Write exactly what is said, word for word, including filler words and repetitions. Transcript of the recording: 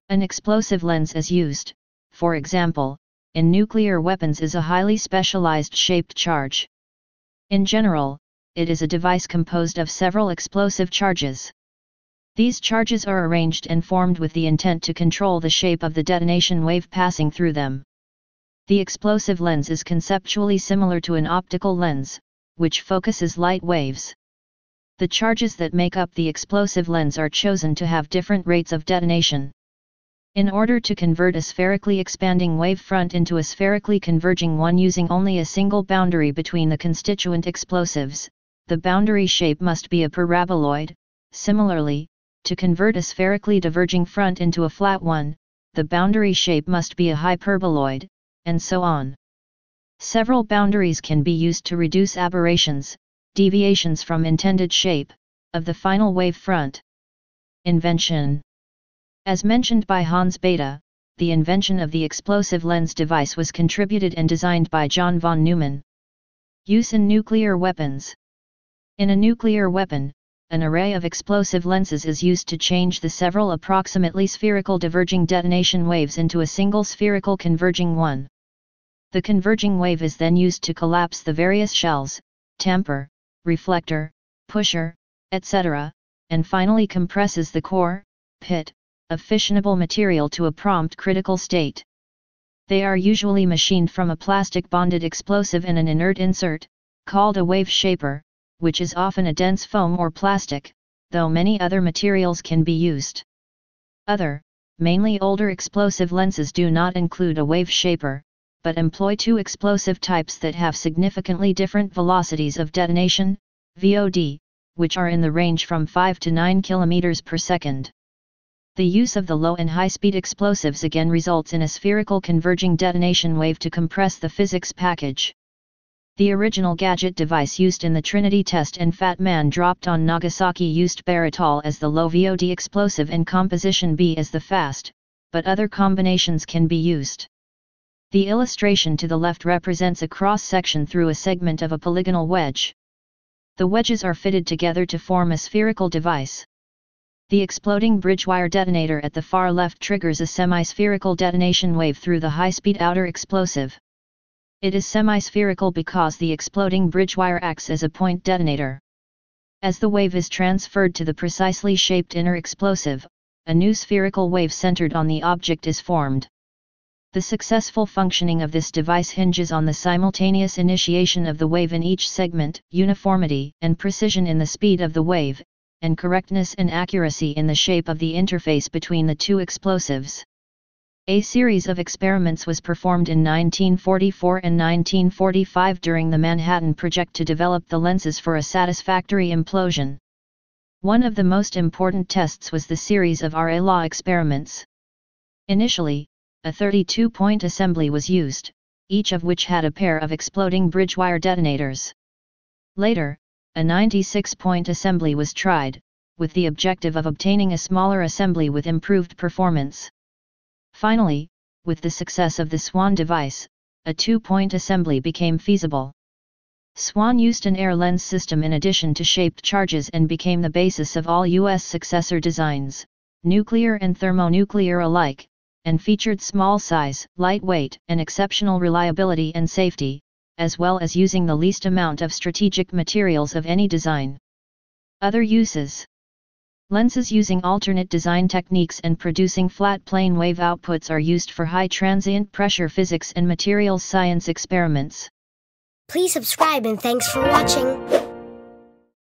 An explosive lens is used, for example, in nuclear weapons is a highly specialized shaped charge. In general, it is a device composed of several explosive charges. These charges are arranged and formed with the intent to control the shape of the detonation wave passing through them. The explosive lens is conceptually similar to an optical lens, which focuses light waves. The charges that make up the explosive lens are chosen to have different rates of detonation. In order to convert a spherically expanding wave front into a spherically converging one using only a single boundary between the constituent explosives, the boundary shape must be a paraboloid. Similarly, to convert a spherically diverging front into a flat one, the boundary shape must be a hyperboloid, and so on. Several boundaries can be used to reduce aberrations, deviations from intended shape, of the final wave front. Invention. As mentioned by Hans Bethe, the invention of the explosive lens device was contributed and designed by John von Neumann. Use in nuclear weapons. In a nuclear weapon, an array of explosive lenses is used to change the several approximately spherical diverging detonation waves into a single spherical converging one. The converging wave is then used to collapse the various shells, tamper, reflector, pusher, et cetera, and finally compresses the core, pit, of fissionable material to a prompt critical state. They are usually machined from a plastic bonded explosive in an inert insert, called a wave shaper, which is often a dense foam or plastic, though many other materials can be used. Other, mainly older explosive lenses do not include a wave shaper, but employ two explosive types that have significantly different velocities of detonation, V O D, which are in the range from five to nine kilometers per second. The use of the low and high-speed explosives again results in a spherical converging detonation wave to compress the physics package. The original gadget device used in the Trinity test and Fat Man dropped on Nagasaki used barytol as the low V O D explosive and composition B as the fast, but other combinations can be used. The illustration to the left represents a cross-section through a segment of a polygonal wedge. The wedges are fitted together to form a spherical device. The exploding bridge-wire detonator at the far left triggers a semi-spherical detonation wave through the high-speed outer explosive. It is semi-spherical because the exploding bridge-wire acts as a point detonator. As the wave is transferred to the precisely shaped inner explosive, a new spherical wave centered on the object is formed. The successful functioning of this device hinges on the simultaneous initiation of the wave in each segment, uniformity and precision in the speed of the wave, and correctness and accuracy in the shape of the interface between the two explosives. A series of experiments was performed in nineteen forty-four and nineteen forty-five during the Manhattan Project to develop the lenses for a satisfactory implosion. One of the most important tests was the series of R A law experiments. Initially, a thirty-two point assembly was used, each of which had a pair of exploding bridge-wire detonators. Later, a ninety-six point assembly was tried, with the objective of obtaining a smaller assembly with improved performance. Finally, with the success of the SWAN device, a two point assembly became feasible. SWAN used an air lens system in addition to shaped charges and became the basis of all U S successor designs, nuclear and thermonuclear alike, and featured small size, lightweight, and exceptional reliability and safety, as well as using the least amount of strategic materials of any design. Other uses. Lenses using alternate design techniques and producing flat plane wave outputs are used for high transient pressure physics and materials science experiments. Please subscribe and thanks for watching.